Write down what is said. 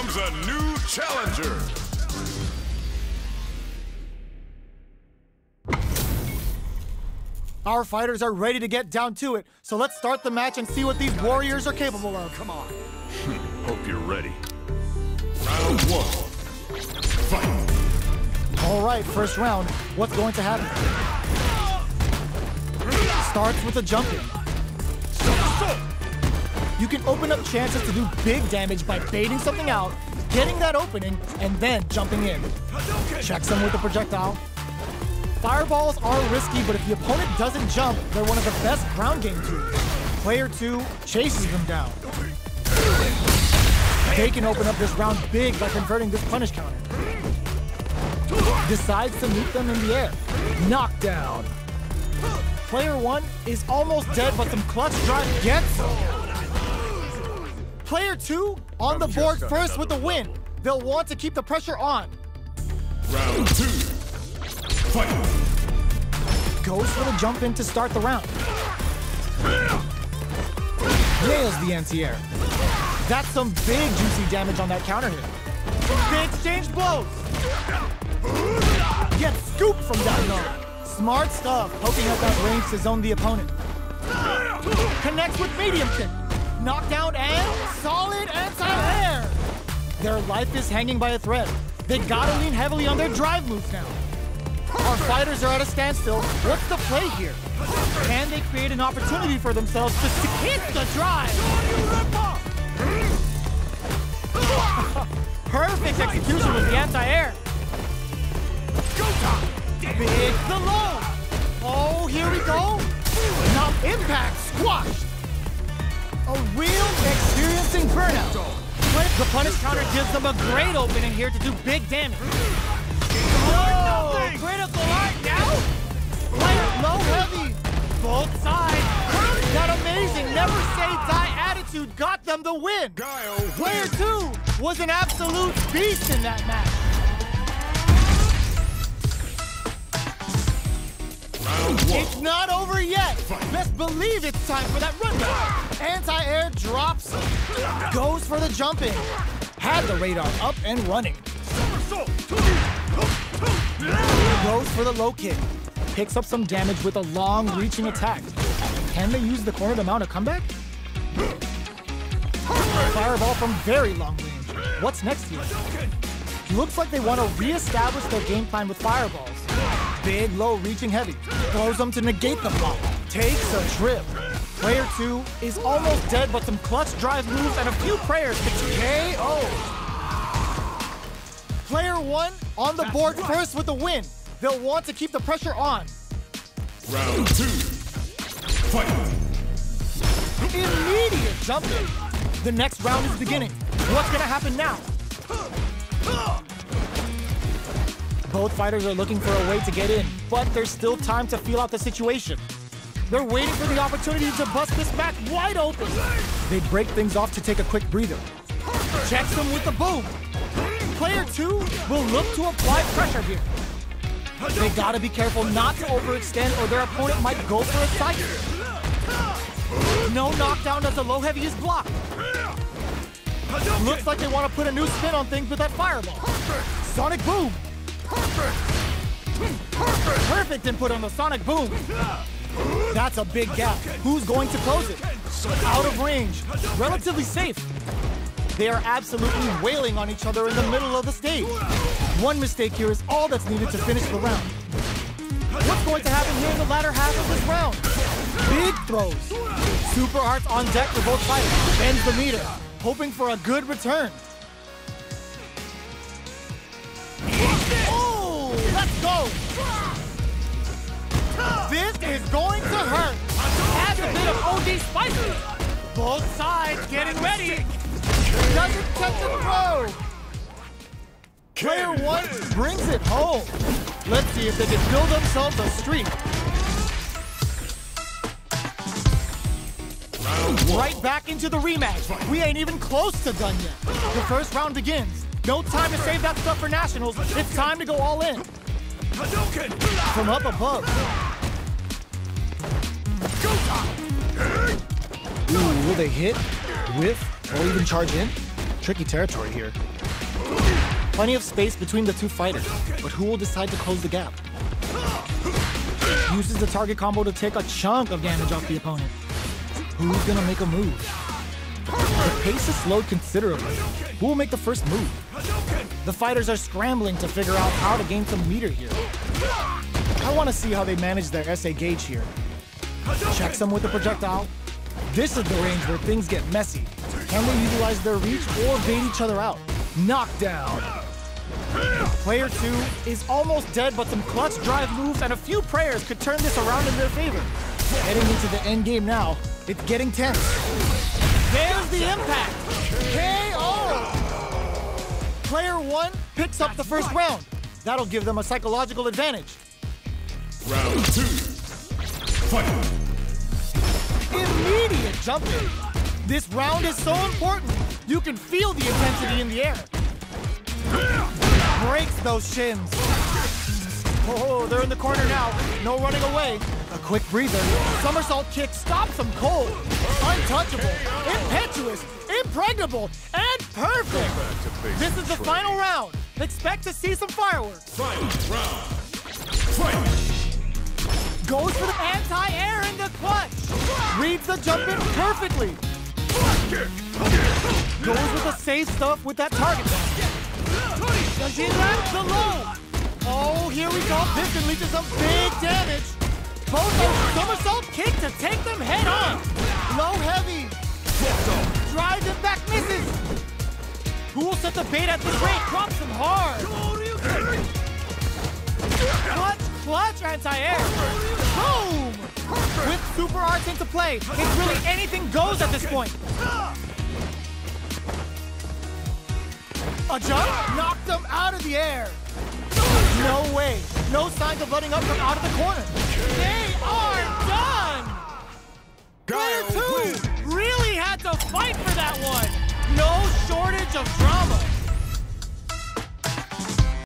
comes a new challenger. Our fighters are ready to get down to it, so let's start the match and see what these warriors are capable of. Come on. Hope you're ready. Round one. Fight. All right, first round. What's going to happen? Starts with a jump in. You can open up chances to do big damage by baiting something out, getting that opening, and then jumping in. Checks them with a projectile. Fireballs are risky, but if the opponent doesn't jump, they're one of the best ground game tools. Player 2 chases them down. They can open up this round big by converting this punish counter. Decides to meet them in the air. Knockdown. Player 1 is almost dead, but some clutch drive gets him. Player 2 on the board first with the win. They'll want to keep the pressure on. Round 2. Fight. Goes for the jump in to start the round. Nails the anti-air. That's some big juicy damage on that counter hit. They exchange blows. Gets scooped from down low. Smart stuff, poking up that range to zone the opponent. Connects with medium kick. Knockdown and solid anti-air. Their life is hanging by a thread. They gotta lean heavily on their drive moves now. Our fighters are at a standstill. What's the play here? Can they create an opportunity for themselves to hit the drive? Perfect execution with the anti-air. Big the low. Oh, here we go. Now impact squashed. A real experiencing burnout. The punish counter gives them a great opening here to do big damage. Oh, critical art now. Player low heavy. Both sides. That amazing never say die attitude got them the win. Player 2 was an absolute beast in that match. It's not over yet. Best believe it's time for that run. Anti-air drops. Goes for the jump in. Had the radar up and running. Goes for the low kick. Picks up some damage with a long reaching attack. Can they use the corner to mount a comeback? Fireball from very long range. What's next here? Looks like they want to re-establish their game plan with fireballs. Big, low, reaching heavy. Throws them to negate the block. Takes a trip. Player 2 is almost dead, but some clutch drive moves and a few prayers to KO. Player 1 on the board first with the win. They'll want to keep the pressure on. Round 2. Fight. Immediate jump in. The next round is beginning. What's gonna happen now? Both fighters are looking for a way to get in, but there's still time to feel out the situation. They're waiting for the opportunity to bust this match wide open. They break things off to take a quick breather. Checks them with the boom. Player 2 will look to apply pressure here. They gotta be careful not to overextend or their opponent might go for a side kick. No knockdown as the low heavy is blocked. Looks like they want to put a new spin on things with that fireball. Sonic boom. Perfect input on the sonic boom. That's a big gap. Who's going to close it? Out of range. Relatively safe. They are absolutely wailing on each other in the middle of the stage. One mistake here is all that's needed to finish the round. What's going to happen here in the latter half of this round? Big throws. Super arts on deck for both fighters. Bends the meter, hoping for a good return. Oh, let's go. This is going to hurt. Adds a bit of OD spicy. Both sides getting ready. Doesn't touch the throw. Player 1 brings it home. Let's see if they can build themselves a streak. Right back into the rematch. We ain't even close to done yet. The first round begins. No time to save that stuff for nationals. It's time to go all in. From up above. Ooh, will they hit, whiff, or even charge in? tricky territory here. Plenty of space between the two fighters, but who will decide to close the gap? Uses the target combo to take a chunk of damage off the opponent. Who's gonna make a move? The pace is slowed considerably. Who will make the first move? The fighters are scrambling to figure out how to gain some meter here. I want to see how they manage their SA gauge here. Check some with the projectile. This is the range where things get messy. Can they utilize their reach or bait each other out? Knockdown. Player 2 is almost dead, but some clutch drive moves and a few prayers could turn this around in their favor. Heading into the end game now, it's getting tense. There's the impact! KO! Player 1 picks up the first round. That'll give them a psychological advantage. Round 2. Fight! Immediate jump in. This round is so important. You can feel the intensity in the air. Breaks those shins. Oh, they're in the corner now. No running away. A quick breather. Somersault kick stops them cold. Untouchable, impetuous, impregnable, and perfect. This is the final round. Expect to see some fireworks. Final round. Fight! Goes for the anti-air in the clutch. Reads the jump in perfectly. Goes with the safe stuff with that target. Does he land the low? Oh, here we go. This can lead to some big damage. Both those somersault kick to take them head on. Low heavy. Drives it back, misses. Who will set the bait at this rate? Drops him hard. Clutch anti-air. Boom! With super arts into play, it's really anything goes at this point. A jump knocked them out of the air. No way. No signs of letting up from out of the corner. They are done! Player 2 really had to fight for that one. No shortage of drama.